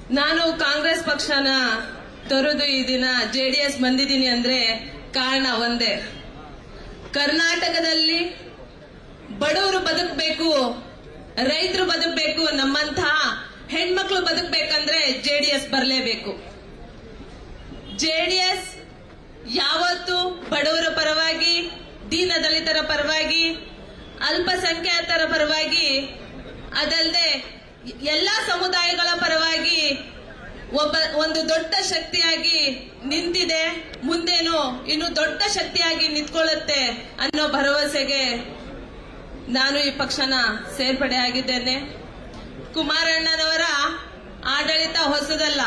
ನಾನು ಕಾಂಗ್ರೆಸ್ ಪಕ್ಷನ ತೊರೆದು ಈ ದಿನ ಜೆಡಿಎಸ್ ಬಂದಿದ್ದೀನಿ ಅಂದ್ರೆ ಕಾರಣ ಒಂದೇ. ಕರ್ನಾಟಕದಲ್ಲಿ ಬಡವರು ಬದುಕಬೇಕು, ರೈತರು ಬದುಕಬೇಕು, ನಮ್ಮಂತಹ ಹೆಣ್ಮಕ್ಳು ಬದುಕಬೇಕಂದ್ರೆ ಜೆಡಿಎಸ್ ಬರಲೇಬೇಕು. ಜೆಡಿಎಸ್ ಯಾವತ್ತು ಬಡವರ ಪರವಾಗಿ, ದೀನ ದಲಿತರ ಪರವಾಗಿ, ಅಲ್ಪಸಂಖ್ಯಾತರ ಪರವಾಗಿ, ಅದಲ್ಲದೆ ಎಲ್ಲಾ ಸಮುದಾಯಗಳ ಪರವಾಗಿ ಒಂದು ದೊಡ್ಡ ಶಕ್ತಿಯಾಗಿ ನಿಂತಿದೆ. ಮುಂದೇನು ಇನ್ನು ದೊಡ್ಡ ಶಕ್ತಿಯಾಗಿ ನಿಂತ್ಕೊಳ್ಳುತ್ತೆ ಅನ್ನೋ ಭರವಸೆಗೆ ನಾನು ಈ ಪಕ್ಷನ ಸೇರ್ಪಡೆ ಆಗಿದ್ದೇನೆ. ಕುಮಾರಣ್ಣನವರ ಆಡಳಿತ ಹೊಸದಲ್ಲ.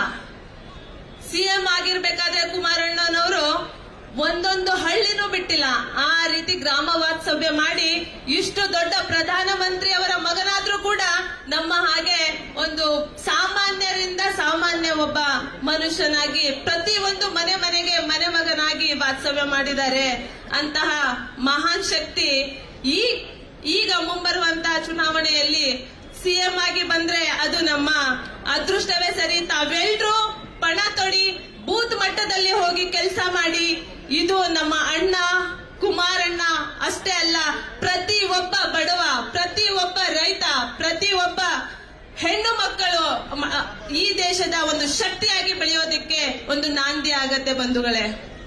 ಸಿಎಂ ಆಗಿರ್ಬೇಕಾದ್ರೆ ಕುಮಾರಣ್ಣನವರು ಒಂದೊಂದು ಹಳ್ಳಿನೂ ಬಿಟ್ಟಿಲ್ಲ. ಆ ರೀತಿ ಗ್ರಾಮ ವಾಸ್ತವ್ಯ ಮಾಡಿ ಇಷ್ಟು ದೊಡ್ಡ ಪ್ರಧಾನಮಂತ್ರಿ ಅವರ ಮಗನಾದ್ರೂ ಕೂಡ ನಮ್ಮ ಹಾಗೆ ಒಂದು ಸಾಮಾನ್ಯರಿಂದ ಸಾಮಾನ್ಯ ಒಬ್ಬ ಮನುಷ್ಯನಾಗಿ ಪ್ರತಿಯೊಂದು ಮನೆ ಮನೆಗೆ ಮನೆ ಮಗನಾಗಿ ವಾಸ್ತವ್ಯ ಮಾಡಿದ್ದಾರೆ. ಅಂತಹ ಮಹಾನ್ ಶಕ್ತಿ ಈಗ ಮುಂಬರುವಂತಹ ಚುನಾವಣೆಯಲ್ಲಿ ಸಿಎಂ ಆಗಿ ಬಂದ್ರೆ ಅದು ನಮ್ಮ ಅದೃಷ್ಟವೇ ಸರಿ. ತಾವೆಲ್ಲರೂ ಪಣ ತೊಡಿ ಬೂತ್ ಮಟ್ಟದಲ್ಲಿ ಹೋಗಿ ಕೆಲಸ ಮಾಡಿ. ಇದು ನಮ್ಮ ಅಣ್ಣ ಕುಮಾರಣ್ಣ ಅಷ್ಟೇ ಅಲ್ಲ, ಪ್ರತಿ ಒಬ್ಬ ಬಡವ, ಪ್ರತಿ ಒಬ್ಬ ರೈತ, ಪ್ರತಿ ಒಬ್ಬ ಹೆಣ್ಣು ಮಕ್ಕಳು ಈ ದೇಶದ ಒಂದು ಶಕ್ತಿಯಾಗಿ ಬೆಳೆಯೋದಕ್ಕೆ ಒಂದು ನಾಂದಿ ಆಗತ್ತೆ ಬಂಧುಗಳೇ.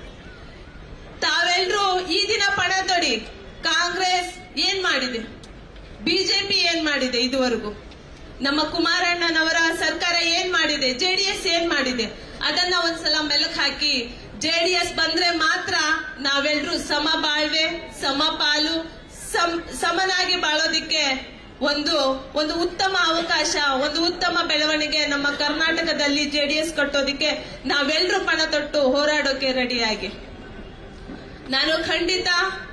ತಾವೆಲ್ಲರೂ ಈ ದಿನ ಪಣ ತೊಡಿ. ಕಾಂಗ್ರೆಸ್ ಏನ್ ಮಾಡಿದೆ, ಬಿಜೆಪಿ ಏನ್ ಮಾಡಿದೆ, ಇದುವರೆಗೂ ನಮ್ಮ ಕುಮಾರಣ್ಣನವರ ಸರ್ಕಾರ ಏನ್ ಮಾಡಿದೆ, ಜೆಡಿಎಸ್ ಏನ್ ಮಾಡಿದೆ, ಅದನ್ನ ಒಂದ್ಸಲ ಮೆಲುಕು ಹಾಕಿ ಜೆಡಿಎಸ್ ಬಂದ್ರೆ ಮಾತ್ರ ನಾವೆಲ್ಲರೂ ಸಮ ಬಾಳ್ವೆ, ಸಮಪಾಲು, ಸಮನಾಗಿ ಬಾಳೋದಿಕ್ಕೆ ಒಂದು ಉತ್ತಮ ಅವಕಾಶ, ಒಂದು ಉತ್ತಮ ಬೆಳವಣಿಗೆ ನಮ್ಮ ಕರ್ನಾಟಕದಲ್ಲಿ ಜೆಡಿಎಸ್ ಕಟ್ಟೋದಿಕ್ಕೆ ನಾವೆಲ್ಲರೂ ಪಣ ತೊಟ್ಟು ಹೋರಾಡೋಕೆ ರೆಡಿಯಾಗಿ. ನಾನು ಖಂಡಿತ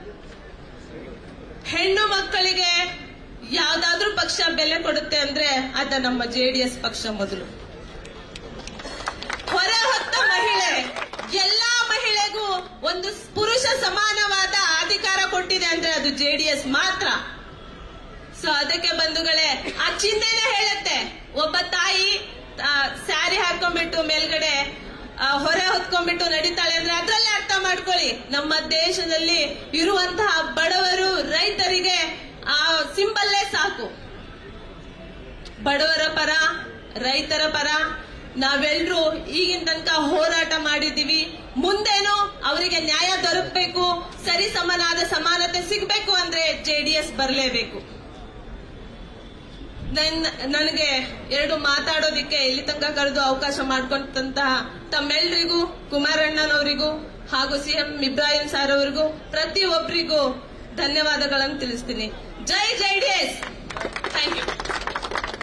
ಹೆಣ್ಣು ಮಕ್ಕಳಿಗೆ ಯಾವ್ದಾದ್ರೂ ಪಕ್ಷ ಬೆಲೆ ಕೊಡುತ್ತೆ ಅಂದ್ರೆ ಅದ ನಮ್ಮ ಜೆಡಿಎಸ್ ಪಕ್ಷ. ಮೊದಲು ಹೊರ ಹೊತ್ತ ಮಹಿಳೆ, ಎಲ್ಲಾ ಮಹಿಳೆಗೂ ಒಂದು ಪುರುಷ ಸಮಾನವಾದ ಅಧಿಕಾರ ಕೊಟ್ಟಿದೆ ಅಂದ್ರೆ ಅದು ಜೆಡಿಎಸ್ ಮಾತ್ರ. ಸೊ ಅದಕ್ಕೆ ಬಂಧುಗಳೇ, ಆ ಚಿಹ್ನೆನೇ ಹೇಳುತ್ತೆ. ಒಬ್ಬ ತಾಯಿ ಸ್ಯಾರಿ ಹಾಕೊಂಡ್ಬಿಟ್ಟು ಮೇಲ್ಗಡೆ ಹೊರೆ ಹೊತ್ಕೊಂಡ್ಬಿಟ್ಟು ನಡೀತಾಳೆ ಅಂದ್ರೆ ಅದ್ರಲ್ಲೇ ಅರ್ಥ ಮಾಡ್ಕೊಳ್ಳಿ, ನಮ್ಮ ದೇಶದಲ್ಲಿ ಇರುವಂತಹ ಬಡವರು ರೈತರಿಗೆ ಆ ಸಿಂಬಲ್ಲೇ ಸಾಕು. ಬಡವರ ಪರ, ರೈತರ ಪರ ನಾವೆಲ್ಲರೂ ಈಗಿನ ತನಕ ಹೋರಾಟ ಮಾಡಿದೀವಿ. ಮುಂದೇನು ಅವರಿಗೆ ನ್ಯಾಯ ದೊರಕಬೇಕು, ಸರಿ ಸಮನಾದ ಸಮಾನತೆ ಸಿಗಬೇಕು ಅಂದ್ರೆ ಜೆಡಿಎಸ್ ಬರಲೇಬೇಕು. ನನಗೆ ಎರಡು ಮಾತಾಡೋದಿಕ್ಕೆ ಇಲ್ಲಿ ತನಕ ಕರೆದು ಅವಕಾಶ ಮಾಡಿಕೊಂಡಂತಹ ತಮ್ಮೆಲ್ಲರಿಗೂ, ಕುಮಾರಣ್ಣನವರಿಗೂ ಹಾಗೂ ಸಿಎಂ ಇಬ್ರಾಹಿಂ ಸಾರ್ ಅವರಿಗೂ ಪ್ರತಿಯೊಬ್ಬರಿಗೂ ಧನ್ಯವಾದಗಳನ್ನು ತಿಳಿಸ್ತೀನಿ. ಜೈ ಜೆಡಿಎಸ್. Thank you.